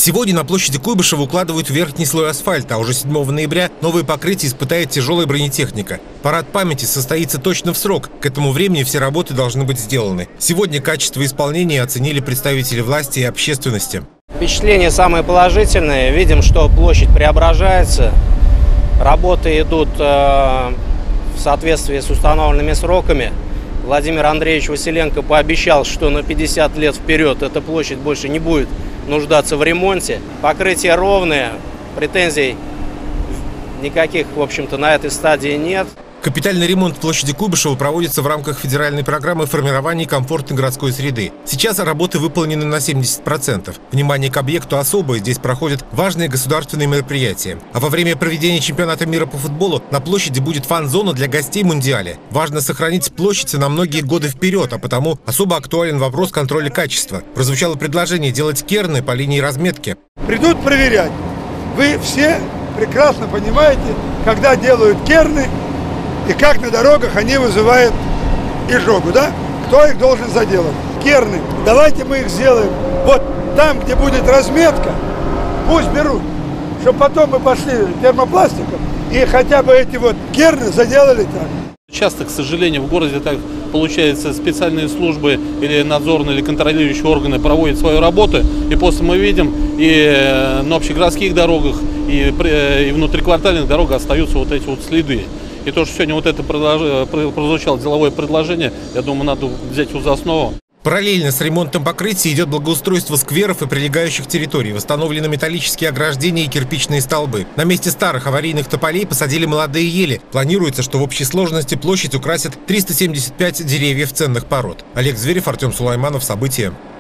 Сегодня на площади Куйбышева укладывают верхний слой асфальта, а уже 7 ноября новое покрытие испытает тяжелая бронетехника. Парад памяти состоится точно в срок. К этому времени все работы должны быть сделаны. Сегодня качество исполнения оценили представители власти и общественности. Впечатления самые положительные. Видим, что площадь преображается. Работы идут в соответствии с установленными сроками. Владимир Андреевич Василенко пообещал, что на 50 лет вперед эта площадь больше не будет нуждаться в ремонте. Покрытие ровное, претензий никаких, в общем-то, на этой стадии нет. Капитальный ремонт площади Куйбышева проводится в рамках федеральной программы формирования комфортной городской среды. Сейчас работы выполнены на 70%. Внимание к объекту особое, здесь проходят важные государственные мероприятия. А во время проведения чемпионата мира по футболу на площади будет фан-зона для гостей Мундиаля. Важно сохранить площадь на многие годы вперед, а потому особо актуален вопрос контроля качества. Прозвучало предложение делать керны по линии разметки. Придут проверять. Вы все прекрасно понимаете, когда делают керны, и как на дорогах они вызывают изжогу, да? Кто их должен заделать? Керны. Давайте мы их сделаем вот там, где будет разметка, пусть берут, чтобы потом мы пошли термопластиком и хотя бы эти вот керны заделали так. Часто, к сожалению, в городе так получается, специальные службы или надзорные, или контролирующие органы проводят свою работу, и после мы видим и на общегородских дорогах, и внутриквартальных дорогах остаются вот эти вот следы. И то, что сегодня вот это прозвучало деловое предложение, я думаю, надо взять его за основу. Параллельно с ремонтом покрытия идет благоустройство скверов и прилегающих территорий. Восстановлены металлические ограждения и кирпичные столбы. На месте старых аварийных тополей посадили молодые ели. Планируется, что в общей сложности площадь украсит 375 деревьев ценных пород. Олег Зверев, Артем Сулайманов. События.